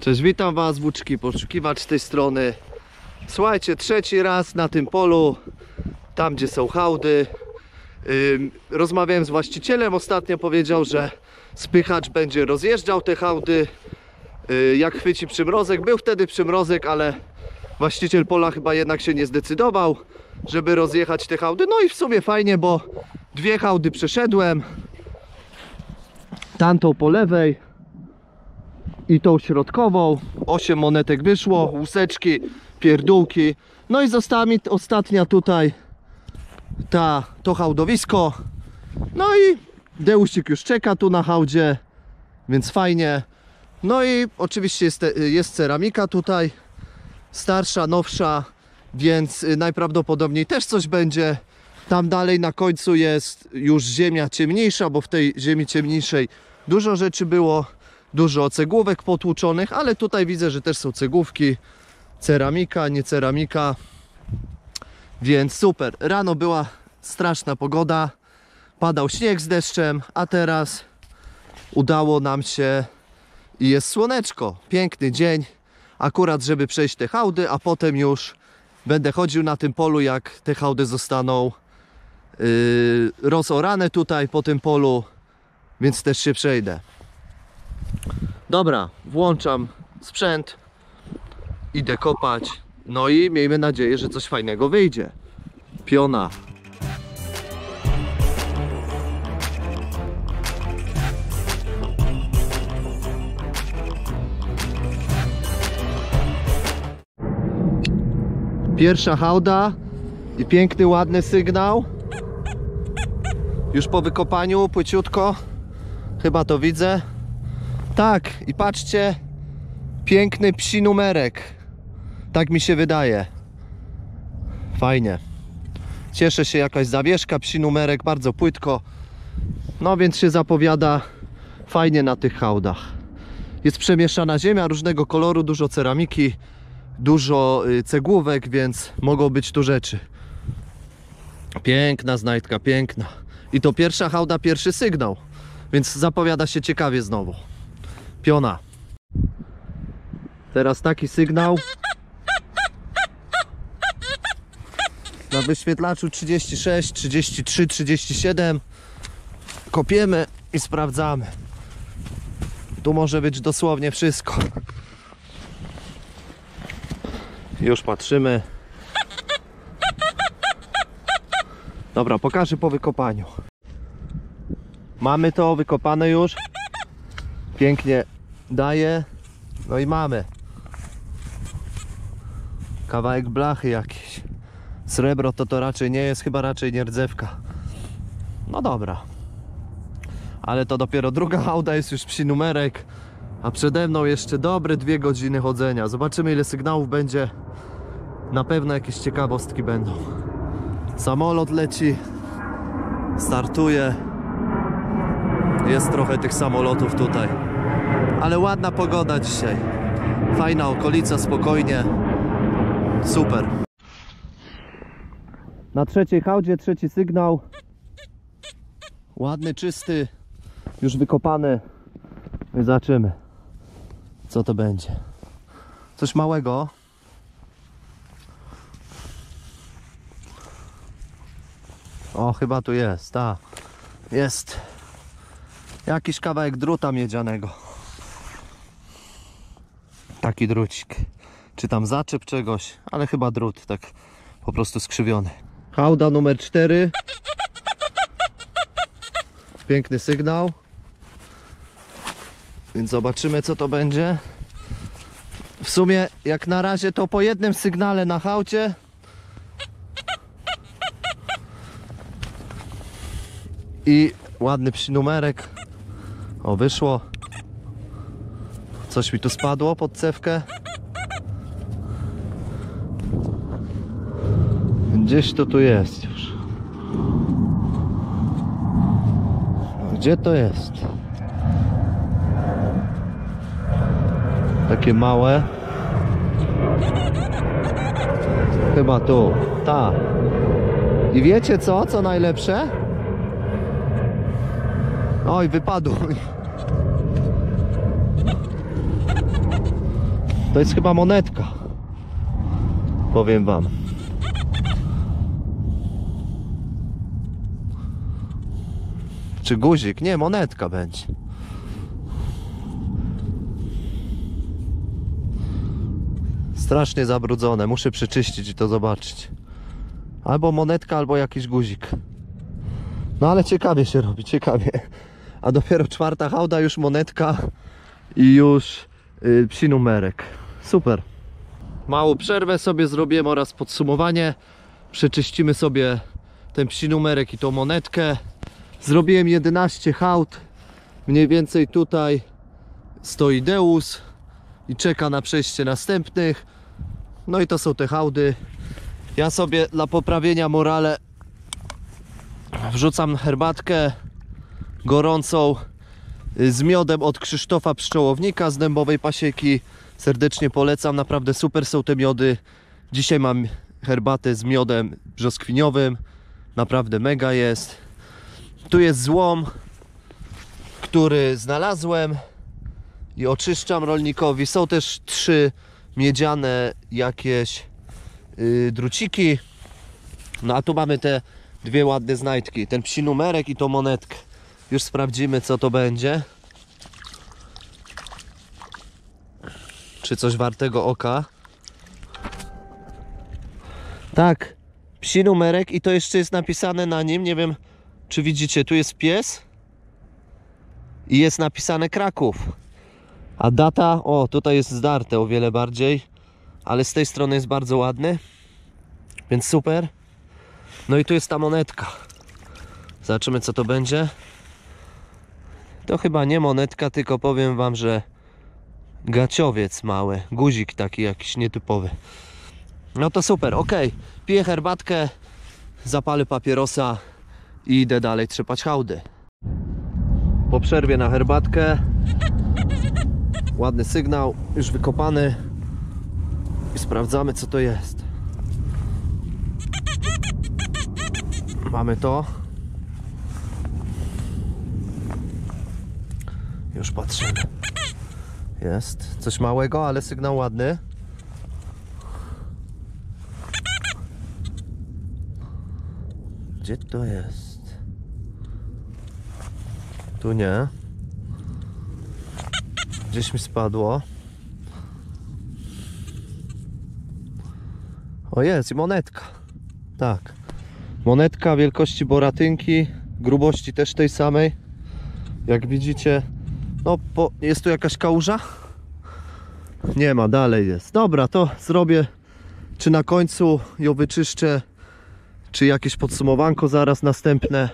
Cześć, witam was, włóczki poszukiwacz z tej strony. Słuchajcie, trzeci raz na tym polu, tam gdzie są hałdy. Rozmawiałem z właścicielem, ostatnio powiedział, że spychacz będzie rozjeżdżał te hałdy, jak chwyci przymrozek. Był wtedy przymrozek, ale właściciel pola chyba jednak się nie zdecydował, żeby rozjechać te hałdy. No i w sumie fajnie, bo dwie hałdy przeszedłem, tamtą po lewej i tą środkową. 8 monetek wyszło, łuseczki, pierdółki. No i została mi ostatnia tutaj to hałdowisko. No i Deusik już czeka tu na hałdzie, więc fajnie. No i oczywiście jest ceramika tutaj, starsza, nowsza, więc najprawdopodobniej też coś będzie. Tam dalej na końcu jest już ziemia ciemniejsza, bo w tej ziemi ciemniejszej dużo rzeczy było, dużo cegłówek potłuczonych, ale tutaj widzę, że też są cegłówki, ceramika, nie ceramika, więc super. Rano była straszna pogoda, padał śnieg z deszczem, a teraz udało nam się i jest słoneczko, piękny dzień, akurat żeby przejść te hałdy, a potem już będę chodził na tym polu, jak te hałdy zostaną rozorane tutaj po tym polu, więc też się przejdę. Dobra, włączam sprzęt, idę kopać, no i miejmy nadzieję, że coś fajnego wyjdzie. Piona. Pierwsza hałda i piękny, ładny sygnał. Już po wykopaniu, płyciutko. Chyba to widzę. Tak, i patrzcie, piękny psi numerek. Tak mi się wydaje. Fajnie. Cieszę się, jakaś zawieszka, psi numerek, bardzo płytko. No więc się zapowiada fajnie na tych hałdach. Jest przemieszana ziemia różnego koloru, dużo ceramiki, dużo cegłówek, więc mogą być tu rzeczy. Piękna znajdka, piękna. I to pierwsza hałda, pierwszy sygnał, więc zapowiada się ciekawie znowu. Piona. Teraz taki sygnał. Na wyświetlaczu 36, 33, 37. Kopiemy i sprawdzamy. Tu może być dosłownie wszystko. Już patrzymy. Dobra, pokażę po wykopaniu. Mamy to wykopane już. Pięknie daje. No i mamy kawałek blachy jakiś. Srebro to raczej nie jest, chyba raczej nie rdzewka. No dobra. Ale to dopiero druga hałda, jest już psi numerek. A przede mną jeszcze dobre 2 godziny chodzenia. Zobaczymy, ile sygnałów będzie. Na pewno jakieś ciekawostki będą. Samolot leci. Startuje. Jest trochę tych samolotów tutaj. Ale ładna pogoda dzisiaj. Fajna okolica, spokojnie. Super. Na trzeciej hałdzie, trzeci sygnał. Ładny, czysty. Już wykopany. I zobaczymy, co to będzie. Coś małego. O, chyba tu jest, tak. Jest. Jakiś kawałek druta miedzianego. Taki drucik. Czy tam zaczep czegoś, ale chyba drut, tak po prostu skrzywiony. Hałda numer 4. Piękny sygnał. Więc zobaczymy, co to będzie. W sumie jak na razie to po jednym sygnale na hałdzie. I ładny psi numerek. O, wyszło. Coś mi tu spadło pod cewkę. Gdzieś to tu jest już. Gdzie to jest? Takie małe. Chyba tu. Ta. I wiecie co? Co najlepsze? Oj, wypadł. To jest chyba monetka. Powiem wam. Czy guzik? Nie, monetka będzie. Strasznie zabrudzone. Muszę przeczyścić i to zobaczyć. Albo monetka, albo jakiś guzik. No ale ciekawie się robi, ciekawie. A dopiero czwarta hałda, już monetka i już psi numerek. Super. Małą przerwę sobie zrobiłem oraz podsumowanie. Przeczyścimy sobie ten psi numerek i tą monetkę. Zrobiłem 11 hałd. Mniej więcej tutaj stoi Deus i czeka na przejście następnych. No i to są te hałdy. Ja sobie dla poprawienia morale wrzucam herbatkę gorącą z miodem od Krzysztofa Pszczołownika z Dębowej Pasieki. Serdecznie polecam, naprawdę super są te miody. Dzisiaj mam herbatę z miodem brzoskwiniowym. Naprawdę mega jest. Tu jest złom, który znalazłem i oczyszczam rolnikowi. Są też 3 miedziane jakieś druciki. No a tu mamy te 2 ładne znajdki. Ten psi numerek i tą monetkę. Już sprawdzimy, co to będzie. Czy coś wartego oka. Tak, psi numerek i to jeszcze jest napisane na nim. Nie wiem, czy widzicie, tu jest pies i jest napisane Kraków. A data, o, tutaj jest zdarte o wiele bardziej, ale z tej strony jest bardzo ładny. Więc super. No i tu jest ta monetka. Zobaczymy, co to będzie. To chyba nie monetka, tylko powiem wam, że gaciowiec mały. Guzik taki jakiś nietypowy. No to super, ok. Piję herbatkę, zapalę papierosa i idę dalej trzepać hałdy. Po przerwie na herbatkę. Ładny sygnał, już wykopany. I sprawdzamy, co to jest. Mamy to. Już patrzymy. Jest coś małego, ale sygnał ładny. Gdzie to jest? Tu nie. Gdzieś mi spadło. O, jest i monetka. Tak. Monetka wielkości boratynki. Grubości też tej samej. Jak widzicie. No, jest tu jakaś kałuża? Nie ma, dalej jest. Dobra, to zrobię. Czy na końcu ją wyczyszczę, czy jakieś podsumowanko zaraz następne.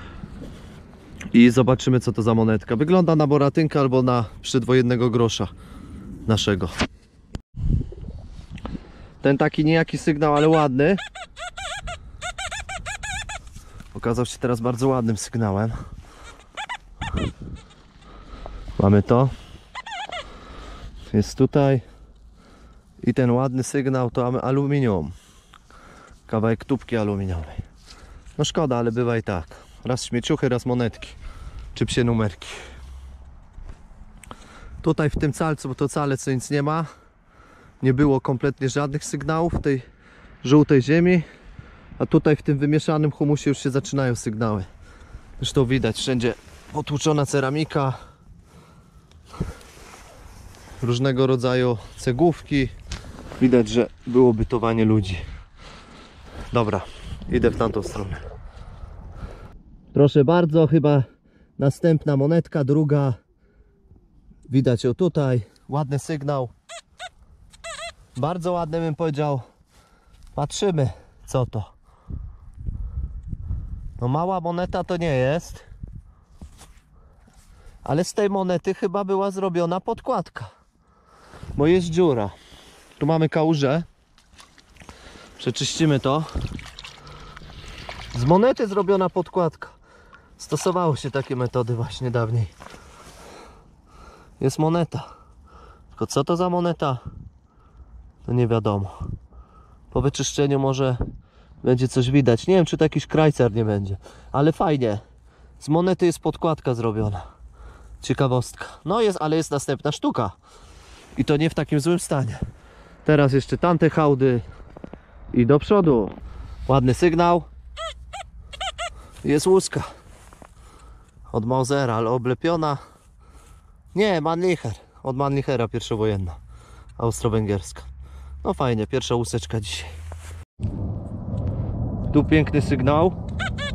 I zobaczymy, co to za monetka. Wygląda na boratynkę albo na przedwojennego grosza naszego. Ten taki niejaki sygnał, ale ładny. Okazał się teraz bardzo ładnym sygnałem. Mamy to. Jest tutaj. I ten ładny sygnał to aluminium. Kawałek tubki aluminiowej. No szkoda, ale bywa i tak. Raz śmieciuchy, raz monetki. Czy psie numerki. Tutaj w tym calcu, bo to calec, co nic nie ma. Nie było kompletnie żadnych sygnałów w tej żółtej ziemi. A tutaj w tym wymieszanym humusie już się zaczynają sygnały. Zresztą widać wszędzie potłuczona ceramika. Różnego rodzaju cegłówki. Widać, że było bytowanie ludzi. Dobra, idę w tamtą stronę. Proszę bardzo, chyba następna monetka, druga. Widać ją tutaj. Ładny sygnał. Bardzo ładny, bym powiedział. Patrzymy, co to. No mała moneta to nie jest. Ale z tej monety chyba była zrobiona podkładka. Bo jest dziura. Tu mamy kałużę. Przeczyścimy to. Z monety zrobiona podkładka. Stosowało się takie metody właśnie dawniej. Jest moneta. Tylko co to za moneta? To nie wiadomo. Po wyczyszczeniu może będzie coś widać. Nie wiem, czy to jakiś krajcar nie będzie. Ale fajnie. Z monety jest podkładka zrobiona. Ciekawostka. No jest, ale jest następna sztuka. I to nie w takim złym stanie. Teraz jeszcze tamte hałdy i do przodu. Ładny sygnał. Jest łuska od Mausera, ale oblepiona. Nie, Mannlicher. Od Mannlichera pierwszowojenna, austro-węgierska. No fajnie, pierwsza łuseczka dzisiaj. Tu piękny sygnał.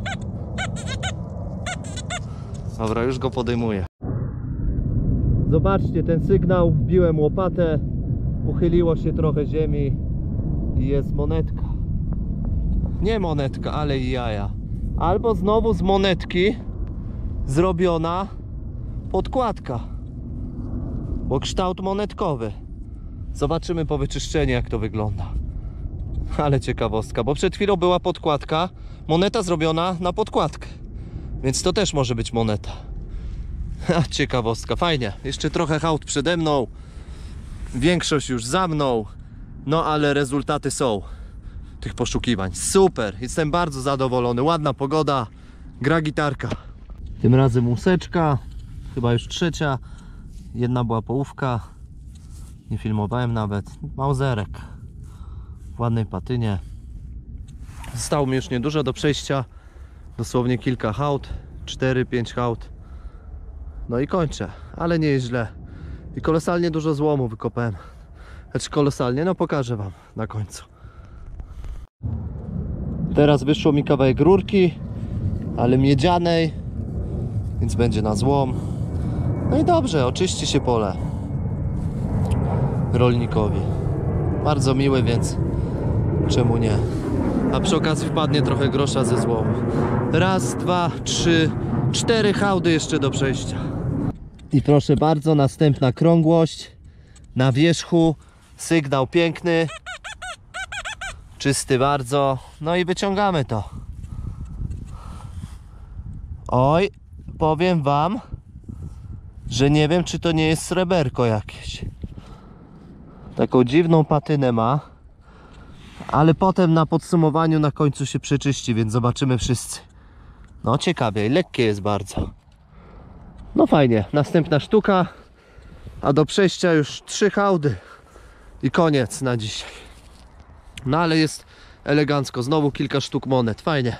Dobra, już go podejmuję. Zobaczcie ten sygnał, wbiłem łopatę, uchyliło się trochę ziemi i jest monetka. Nie monetka, ale i jaja. Albo znowu z monetki zrobiona podkładka, bo kształt monetkowy. Zobaczymy po wyczyszczeniu, jak to wygląda. Ale ciekawostka, bo przed chwilą była podkładka, moneta zrobiona na podkładkę, więc to też może być moneta. Ciekawostka, fajnie. Jeszcze trochę hałd przede mną, większość już za mną, no ale rezultaty są tych poszukiwań. Super, jestem bardzo zadowolony. Ładna pogoda, gra gitarka. Tym razem łuseczka, chyba już trzecia. Jedna była połówka, nie filmowałem nawet. Mauserek w ładnej patynie. Zostało mi już niedużo do przejścia, dosłownie kilka hałd, 4-5 hałd. No i kończę, ale nie jest źle. I kolosalnie dużo złomu wykopałem. Znaczy kolosalnie, no pokażę wam na końcu. Teraz wyszło mi kawałek rurki, ale miedzianej, więc będzie na złom. No i dobrze, oczyści się pole rolnikowi. Bardzo miły, więc czemu nie? A przy okazji wpadnie trochę grosza ze złomu. Raz, dwa, trzy, 4 hałdy jeszcze do przejścia. I proszę bardzo, następna krągłość na wierzchu, sygnał piękny, czysty bardzo. No i wyciągamy to. Oj, powiem wam, że nie wiem, czy to nie jest sreberko jakieś. Taką dziwną patynę ma, ale potem na podsumowaniu na końcu się przeczyści, więc zobaczymy wszyscy. No ciekawie, lekkie jest bardzo. No fajnie, następna sztuka, a do przejścia już 3 hałdy i koniec na dzisiaj. No ale jest elegancko, znowu kilka sztuk monet, fajnie.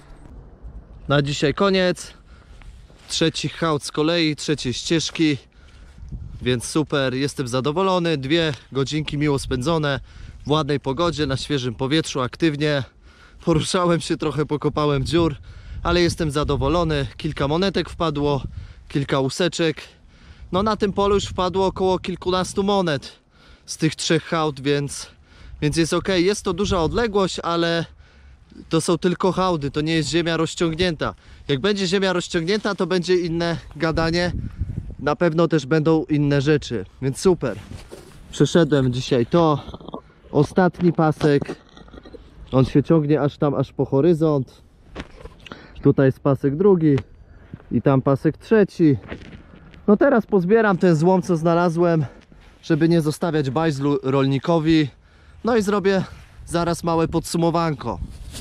Na dzisiaj koniec. Trzeci hałd z kolei, trzeciej ścieżki, więc super, jestem zadowolony. 2 godzinki miło spędzone w ładnej pogodzie, na świeżym powietrzu, aktywnie. Poruszałem się trochę, pokopałem dziur, ale jestem zadowolony. Kilka monetek wpadło, kilka łuseczek. No na tym polu już wpadło około kilkunastu monet z tych 3 hałd, więc jest ok. Jest to duża odległość, ale to są tylko hałdy, to nie jest ziemia rozciągnięta. Jak będzie ziemia rozciągnięta, to będzie inne gadanie. Na pewno też będą inne rzeczy, więc super. Przeszedłem dzisiaj to. Ostatni pasek. On się ciągnie aż tam, aż po horyzont. Tutaj jest pasek drugi i tam pasek trzeci. No teraz pozbieram ten złom, co znalazłem, żeby nie zostawiać bajzlu rolnikowi. No i zrobię zaraz małe podsumowanko.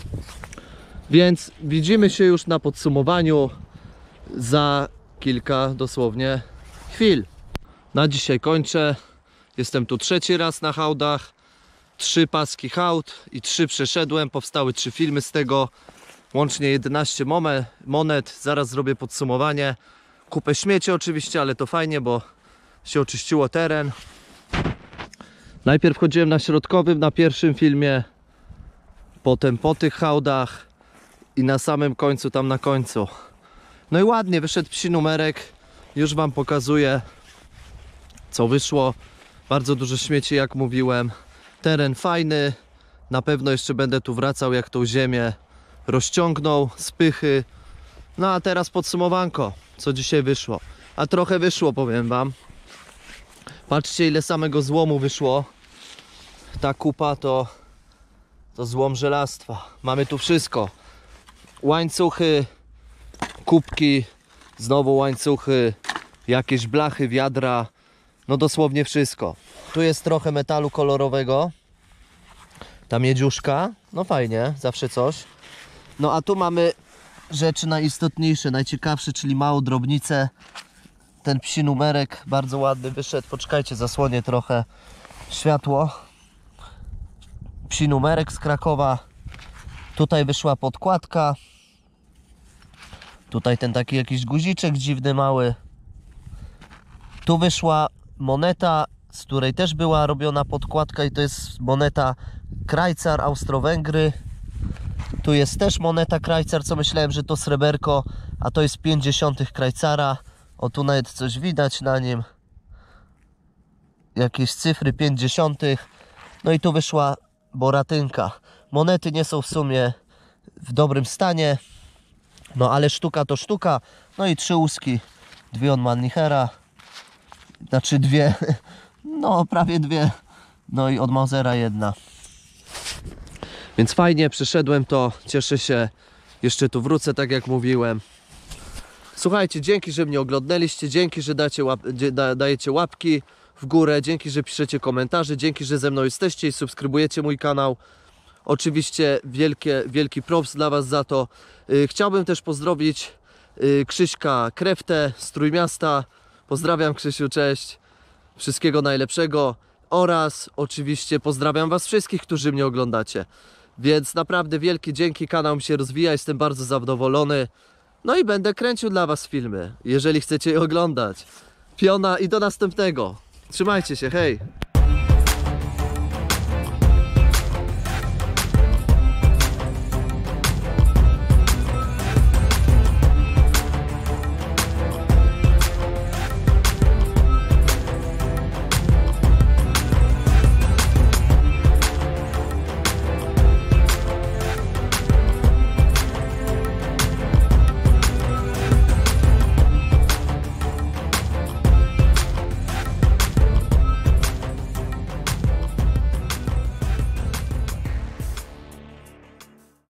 Więc widzimy się już na podsumowaniu za kilka dosłownie chwil. Na dzisiaj kończę. Jestem tu 3. raz na hałdach. 3 paski hałd i 3 przeszedłem. Powstały 3 filmy z tego. Łącznie 11 monet. Zaraz zrobię podsumowanie. Kupę śmieci oczywiście, ale to fajnie, bo się oczyściło teren. Najpierw chodziłem na środkowym, na pierwszym filmie. Potem po tych hałdach. I na samym końcu, tam na końcu. No i ładnie, wyszedł psi numerek. Już wam pokazuję, co wyszło. Bardzo dużo śmieci, jak mówiłem. Teren fajny. Na pewno jeszcze będę tu wracał, jak tą ziemię rozciągnął, spychy. No a teraz podsumowanko, co dzisiaj wyszło. A trochę wyszło, powiem wam. Patrzcie, ile samego złomu wyszło. Ta kupa to złom żelastwa. Mamy tu wszystko. Łańcuchy, kubki, znowu łańcuchy, jakieś blachy, wiadra. No dosłownie wszystko. Tu jest trochę metalu kolorowego. Ta miedziuszka. No fajnie, zawsze coś. No a tu mamy rzeczy najistotniejsze, najciekawsze, czyli małą drobnicę. ten psi numerek bardzo ładny wyszedł. Poczekajcie, zasłonię trochę światło. Psi numerek z Krakowa. Tutaj wyszła podkładka. Tutaj ten taki jakiś guziczek dziwny, mały. Tu wyszła moneta, z której też była robiona podkładka i to jest moneta Krajcar, Austro-Węgry. Tu jest też moneta Krajcar, co myślałem, że to sreberko, a to jest 50 Krajcara. O, tu nawet coś widać na nim. Jakieś cyfry 50. No i tu wyszła boratynka. Monety nie są w sumie w dobrym stanie. No ale sztuka to sztuka. No i 3 łuski. 2 od Manlichera. Znaczy 2. No prawie 2. No i od Mausera 1. Więc fajnie, przeszedłem to. Cieszę się. Jeszcze tu wrócę, tak jak mówiłem. Słuchajcie, dzięki, że mnie oglądaliście. Dzięki, że dajecie łapki w górę. Dzięki, że piszecie komentarze. Dzięki, że ze mną jesteście i subskrybujecie mój kanał. Oczywiście wielki props dla Was za to. Chciałbym też pozdrowić Krzyśka Kreftę z Trójmiasta. Pozdrawiam, Krzysiu, cześć. Wszystkiego najlepszego. Oraz oczywiście pozdrawiam Was wszystkich, którzy mnie oglądacie. Więc naprawdę wielkie dzięki, kanał mi się rozwija, jestem bardzo zadowolony. No i będę kręcił dla Was filmy, jeżeli chcecie je oglądać. Piona i do następnego. Trzymajcie się, hej!